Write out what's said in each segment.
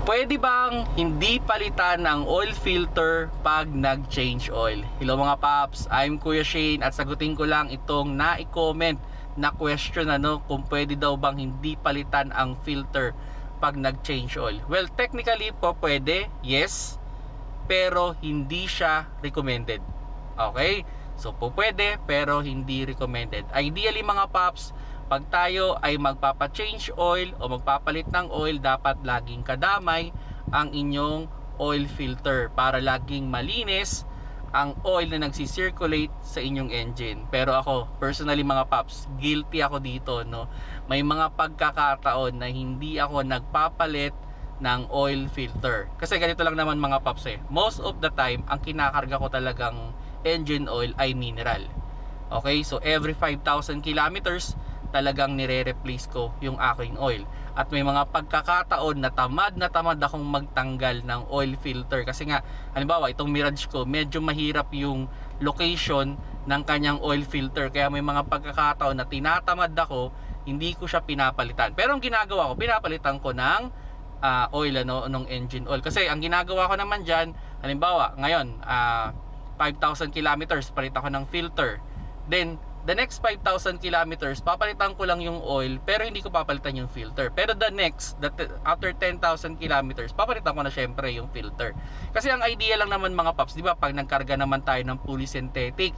Pwede bang hindi palitan ng oil filter pag nag-change oil? Hello mga paps, I'm Kuya Shane at sagutin ko lang itong na-comment na question kung pwede daw bang hindi palitan ang filter pag nag-change oil. Well, technically po pwede, yes, pero hindi siya recommended. Okay? So po pwede pero hindi recommended. Ideally mga paps, pag tayo ay magpapa-change oil o magpapalit ng oil, dapat laging kadamay ang inyong oil filter para laging malinis ang oil na nagsisirculate sa inyong engine. Pero ako, personally mga paps, guilty ako dito, no? May mga pagkakataon na hindi ako nagpapalit ng oil filter. Kasi ganito lang naman mga paps most of the time, ang kinakarga ko talagang engine oil ay mineral. Okay, so every 5,000 kilometers talagang nire-replace ko yung aking oil. At may mga pagkakataon na tamad akong magtanggal ng oil filter kasi nga, halimbawa itong Mirage ko, medyo mahirap yung location ng kanyang oil filter, kaya may mga pagkakataon na tinatamad ako, hindi ko siya pinapalitan. Pero ang ginagawa ko, pinapalitan ko ng oil ng engine oil. Kasi ang ginagawa ko naman dyan, halimbawa ngayon 5,000 kilometers palit ako ng filter, then the next 5,000 kilometers papalitan ko lang yung oil pero hindi ko papalitan yung filter. Pero after 10,000 kilometers papalitan ko na syempre yung filter. Kasi ang idea lang naman mga paps, di ba, pag nagkarga naman tayo ng fully synthetic,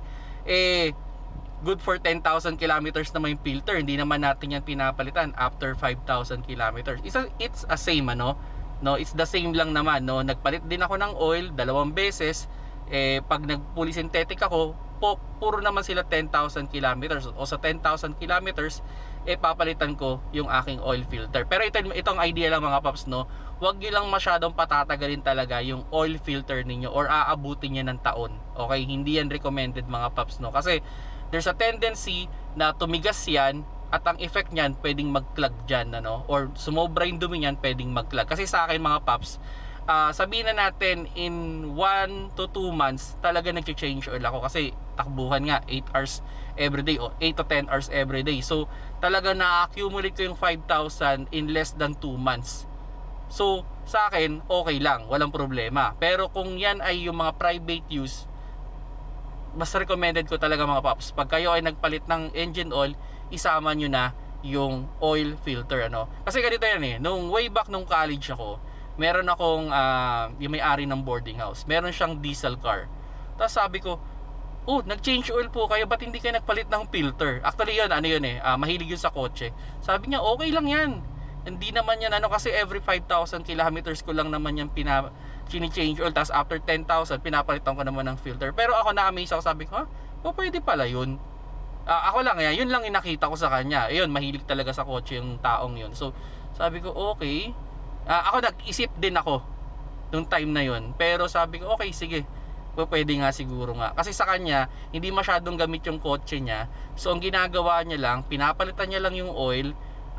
good for 10,000 kilometers naman yung filter, hindi naman natin yan pinapalitan after 5,000 kilometers. It's a same it's the same lang naman, nagpalit din ako ng oil 2 beses. Pag nag-fully synthetic ako, puro naman sila 10,000 kilometers, o sa 10,000 kilometers papalitan ko yung aking oil filter. Pero itong idea lang mga paps, huwag nyo lang masyadong patatagalin talaga yung oil filter ninyo or aabutin niya ng taon. Okay, hindi yan recommended mga paps, kasi there's a tendency na tumigas yan at ang effect niyan pwedeng mag-clog dyan, or sumobra yung dumi niyan, pwedeng mag-clog. Kasi sa akin mga paps, sabihin na natin in 1 to 2 months talaga nag-change oil ako kasi takbuhan nga 8 hours everyday o 8 to 10 hours everyday. So talaga na-accumulate ko yung 5,000 in less than 2 months. So sa akin okay lang, walang problema. Pero kung yan ay yung mga private use, mas recommended ko talaga mga paps, pag kayo ay nagpalit ng engine oil, isama nyo na yung oil filter, kasi ganito yan nung way back nung college ako, meron akong yung may-ari ng boarding house, meron siyang diesel car. Tapos sabi ko, nag-change oil po kayo, ba't hindi kayo nagpalit ng filter? Actually yun, mahilig yun sa kotse. Sabi niya, okay lang yan, hindi naman yan kasi every 5,000 kilometers ko lang naman yan chini-change oil, tapos after 10,000 pinapalitan ko naman ng filter. Pero ako na-amaze ako, sabi ko, pwede pala yun. Ako lang, yun lang yung nakita ko sa kanya. Ayun, mahilig talaga sa kotse yung taong yun. So sabi ko, okay. Ako nag-isip din ako nung time na yun, pero sabi ko okay, sige, pwede nga siguro nga, kasi sa kanya hindi masyadong gamit yung kotse niya. So ang ginagawa niya lang, pinapalitan niya lang yung oil,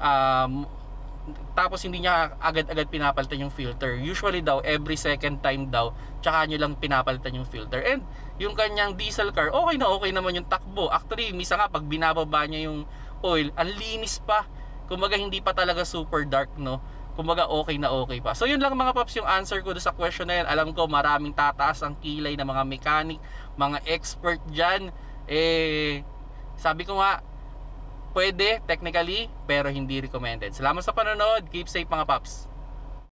tapos hindi niya agad-agad pinapalitan yung filter. Usually daw every second time daw tsaka nyo lang pinapalitan yung filter. And yung kanyang diesel car, okay naman yung takbo. Actually misa nga pag binababa niya yung oil, ang linis pa, kumbaga hindi pa talaga super dark, kumbaga okay na okay pa. So yun lang mga paps yung answer ko sa question na yan. Alam ko maraming tataas ang kilay ng mga mechanic, mga expert dyan. Sabi ko nga, pwede technically pero hindi recommended. Salamat sa panonood, keep safe mga paps.